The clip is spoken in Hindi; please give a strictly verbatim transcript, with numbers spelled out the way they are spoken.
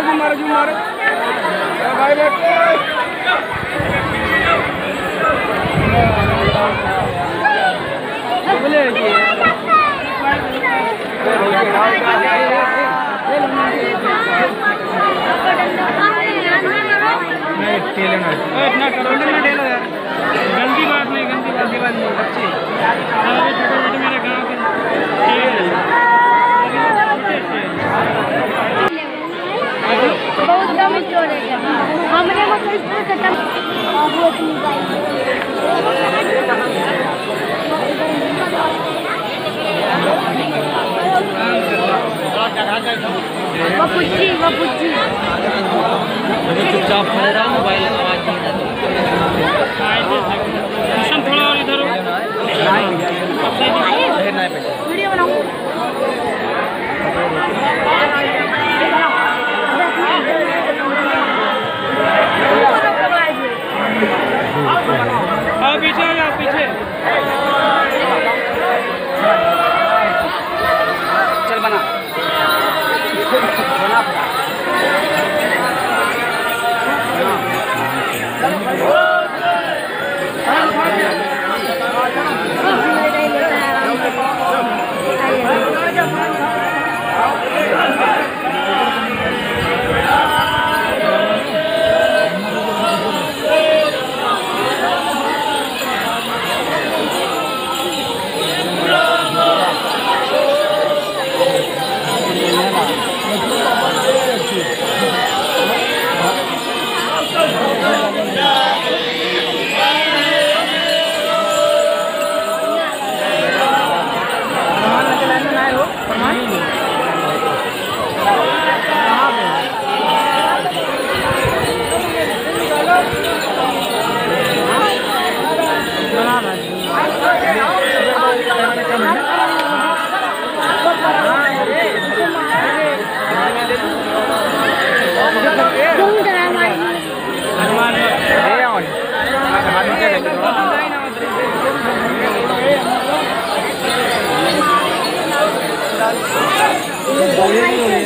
मारो जूम मारो भाई बैठे बोले ये इतना करो ना ढेलो यार गंदी बात नहीं गंदी गंदी बात नहीं अच्छी छोटे छोटे मेरे गाँव के बहुत दम स्टोर है हमने मतलब इस तरह खत्म वो पुच्ची वो पुच्ची चुपचाप खड़े रहो मोबाइल आवाज नहीं थोड़ा और इधर वीडियो बनाऊं आओ पीछे आ जाओ पीछे चल बना Thank you.